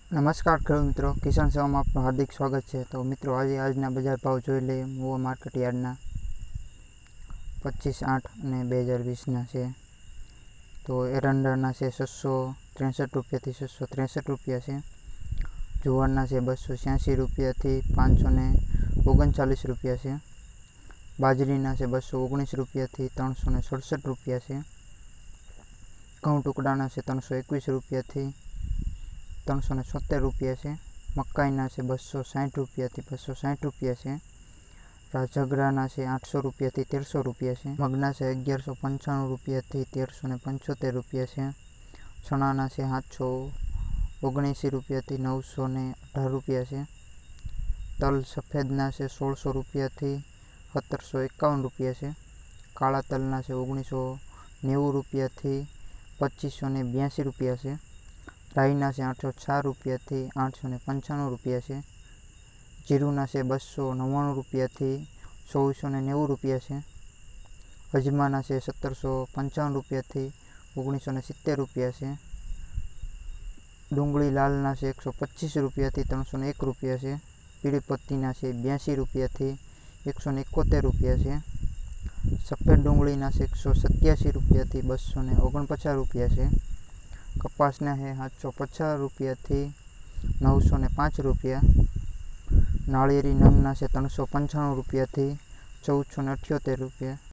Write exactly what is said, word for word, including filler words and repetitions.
નમસ્કાર ખેડૂત મિત્રો, કિસાન સેવામાં આપનું હાર્દિક સ્વાગત છે। તો મિત્રો, આજે આજના બજાર ભાવ જોઈ લઈએ। મુવા માર્કેટ યાર્ડના પચીસ આઠ અને બે હજાર વીસના છે। તો એરંડાના છે છસો ત્રેસઠ રૂપિયાથી છસો ત્રેસઠ રૂપિયા છે। જુવારના છે બસો છ્યાસી રૂપિયાથી પાંચસો ને ઓગણચાલીસ રૂપિયા છે। બાજરીના છે બસો ઓગણીસ રૂપિયાથી ત્રણસો ને સડસઠ રૂપિયા છે। ઘઉં ટુકડાના છે ત્રણસો એકવીસ રૂપિયાથી ત્રણસો ને સોતેર રૂપિયા છે। મકાઈના છે બસો સાઠ રૂપિયાથી બસો સાઠ રૂપિયા છે। રાજગરાના છે આઠસો રૂપિયાથી તેરસો રૂપિયા છે। મગના છે અગિયારસો પંચાણું રૂપિયાથી તેરસો ને પંચોતેર રૂપિયા છે। ચણાના છે સાતસો ઓગણએંસી રૂપિયાથી નવસો ને અઢાર રૂપિયા છે। તલ સફેદના છે સોળસો રૂપિયાથી સત્તરસો એકાવન રૂપિયા છે। કાળા તલના છે ઓગણીસો નેવું રૂપિયાથી પચીસો ને બ્યાસી રૂપિયા છે। રાઈના છે આઠસો ચાર રૂપિયાથી આઠસો ને પંચાણું રૂપિયા છે। જીરુના છે બસો નવ્વાણું રૂપિયાથી ચોવીસો ને નેવું રૂપિયા છે। અજમાના છે સત્તરસો પંચાવન રૂપિયાથી ઓગણીસો ને સિત્તેર રૂપિયા છે। ડુંગળી લાલના છે એકસો પચીસ રૂપિયાથી ત્રણસો ને એક રૂપિયા છે। પીળી પત્તીના છે બ્યાસી રૂપિયાથી એકસો ને એકોતેર રૂપિયા છે। સફેદ ડુંગળીના છે એકસો સત્યાસી રૂપિયાથી બસો ને ઓગણપચાસ રૂપિયા છે। કપાસના છે સાતસો પચાસ રૂપિયાથી નવસો ને પાંચ રૂપિયા। નાળિયેરી નંગના છે ત્રણસો પંચાણું રૂપિયાથી ચૌદસો ને અઠ્યોતેર રૂપિયા।